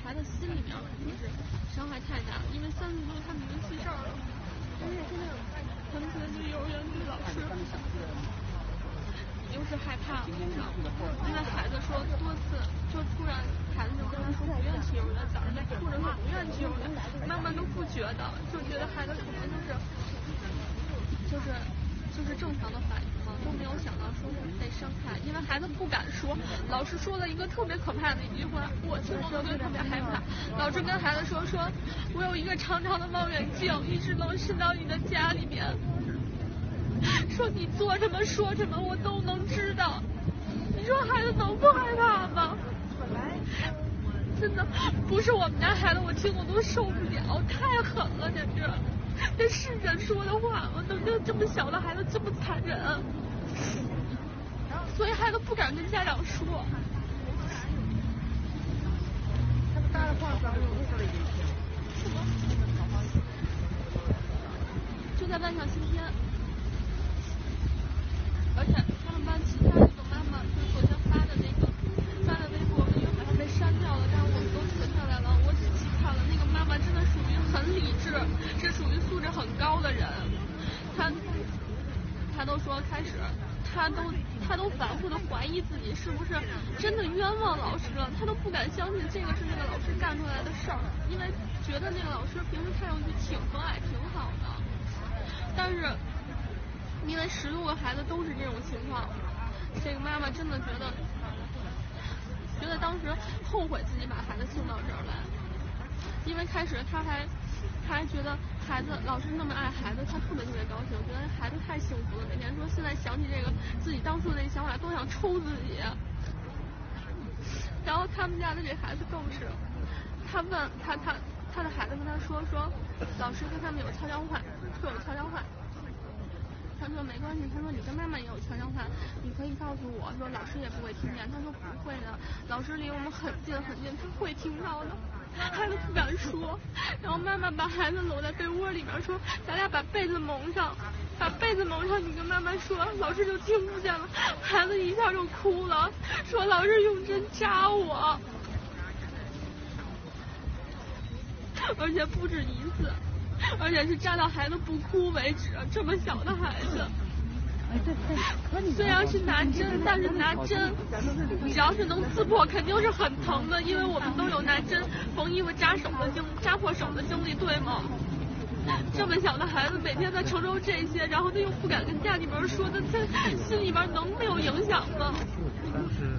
孩子心里面就是伤害太大了，因为30多他们已经记事儿了，他们现在就幼儿园女老师又是害怕了，因为孩子说多次，就突然孩子就跟他说不愿去幼儿园，早上在哭着说不愿去幼儿园，妈妈都不觉得，就觉得孩子可能就是正常的反应嘛，都没有想到说是被伤害，因为孩子不敢说。老师说了一个特别可怕的一句话，我听了我就特别害怕。老师跟孩子说我有一个长长的望远镜，一直能伸到你的家里面，说你做什么说什么我都能知道。你说孩子能不害怕吗？真的不是我们家孩子，我听我都受不了，太狠了，简直。这是人说的话吗？能对这么小的孩子这么残忍？所以孩子不敢跟家长说。就在万象新天，而且他们班其他那个妈妈就是昨天发的微博，因为好像被删掉了，但是我们都存下来了，我仔细看了，那个妈妈真的属于很理智，是属于素质很高的人。他都说开始，他都反复的怀疑自己是不是真的冤枉老师了，他都不敢相信这个是那个老师干出来的事儿，因为觉得那个老师平时看上去挺和蔼挺好的，但是因为10多个孩子都是这种情况，这个妈妈真的觉得当时后悔自己把孩子送到这儿来，因为开始他还觉得老师那么爱孩子，他特别高兴，觉得孩子太幸福了。每天说现在想起这个自己当初的那想法，都想抽自己。然后他们家的这孩子更是，他问他的孩子跟他说老师跟他们有悄悄话，说有悄悄话。他说没关系，他说你跟妈妈也有悄悄话，你可以告诉我，说老师也不会听见。他说不会的，老师离我们很近很近，他会听到的。孩子不敢说，然后妈妈把孩子搂在被窝里面说，咱俩把被子蒙上，你跟妈妈说，老师就听不见了。孩子一下就哭了，说老师用针扎我，而且不止一次，而且是扎到孩子不哭为止，这么小的孩子。虽然是拿针，但是拿针只要是能刺破肯定是很疼的，因为我们都有拿针缝衣服扎破手的经历，对吗？这么小的孩子每天在承受这些，然后他又不敢跟家里边说，他心里边能没有影响吗？ 是